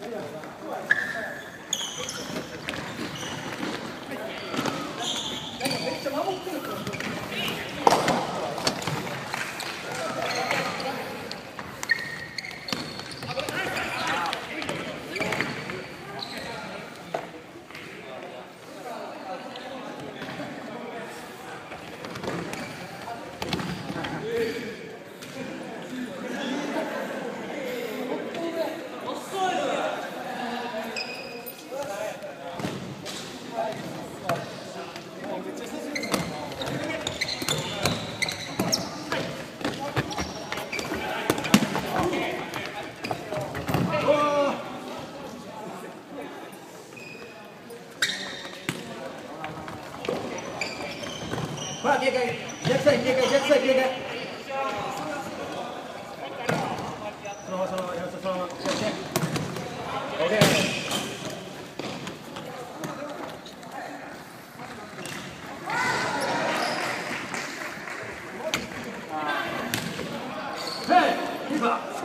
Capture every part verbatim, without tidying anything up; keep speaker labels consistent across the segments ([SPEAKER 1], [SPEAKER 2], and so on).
[SPEAKER 1] ほら、警戒、逆サイド、警戒、逆サイド、警戒。そのまま、そのまま、そのまま、やって。オッケー。ヘイ、キーパー。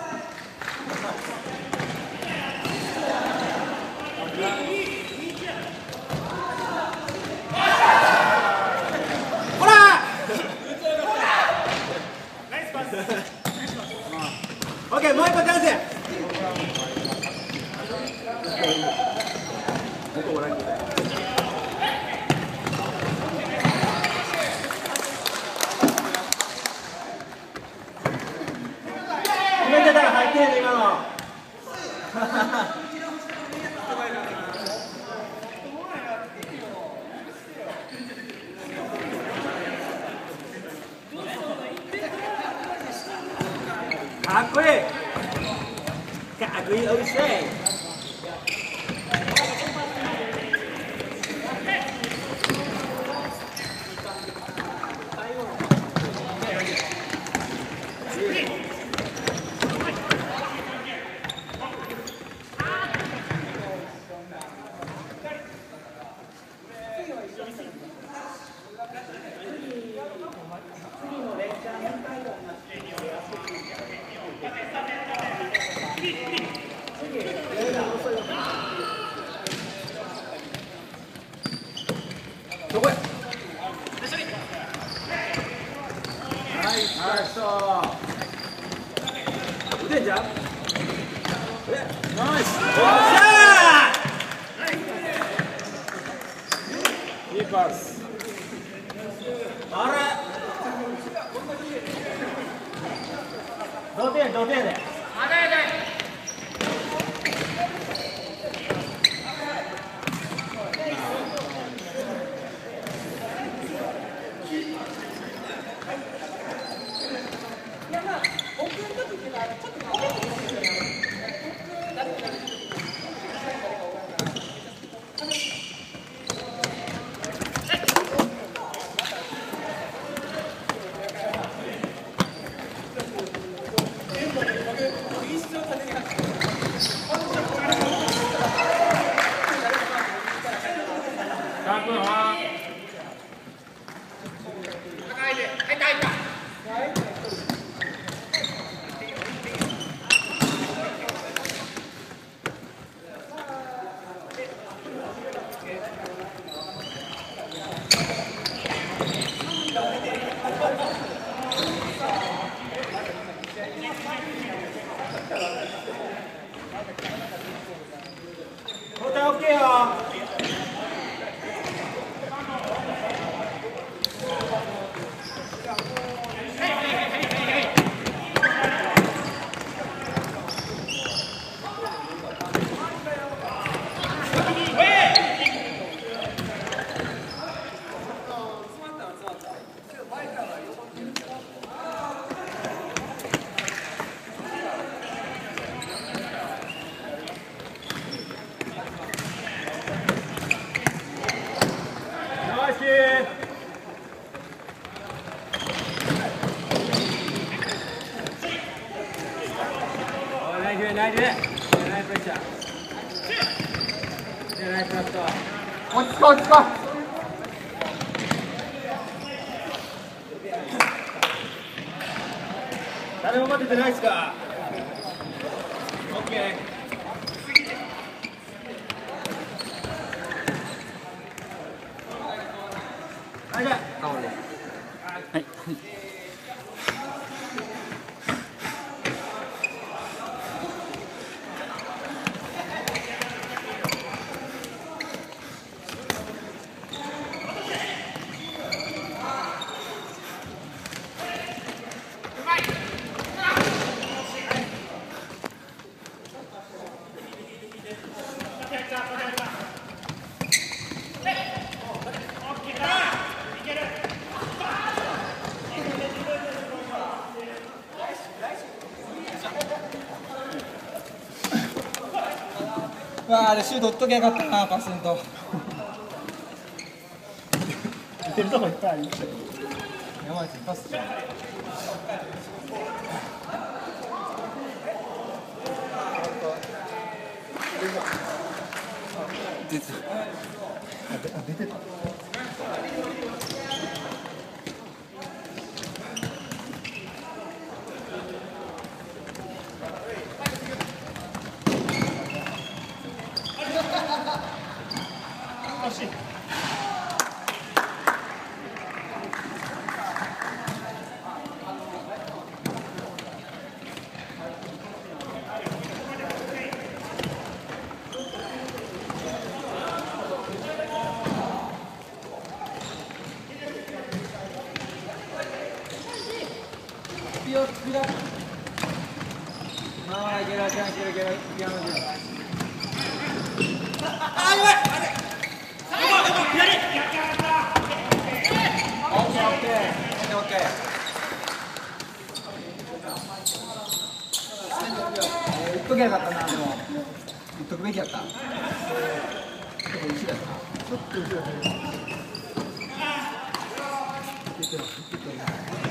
[SPEAKER 1] オッケー、もう一個チャンス。決めてたら入ってへんね、今の。かっこいい。かっこいい、おいしい。どこへ。はい、ナイス。打てんじゃん。え、ナイス。よっしゃー。いいパス。あれ。同点、同点で。交代 OK よ。ナイスナイスプレッシャー。ナイスラスト。落ち着こう落ち着こう。誰も待っててないっすか。オッケー。
[SPEAKER 2] わあ、あれシュート打っときゃよかったな、パスンと。
[SPEAKER 1] 出るとこいっぱいある。
[SPEAKER 2] 山内パスじゃん。出てた。
[SPEAKER 1] あ、出てた。惜しい。
[SPEAKER 2] よっ、スピード。ああ、いける、いける、いける、いける、いける。あ、やばい。オッケー、オッケー、オッケー。言っときゃよかったな、でも。言っとくべきやった。ちょっと後ろやった。
[SPEAKER 1] ちょっと後ろだね。出てます、出てます。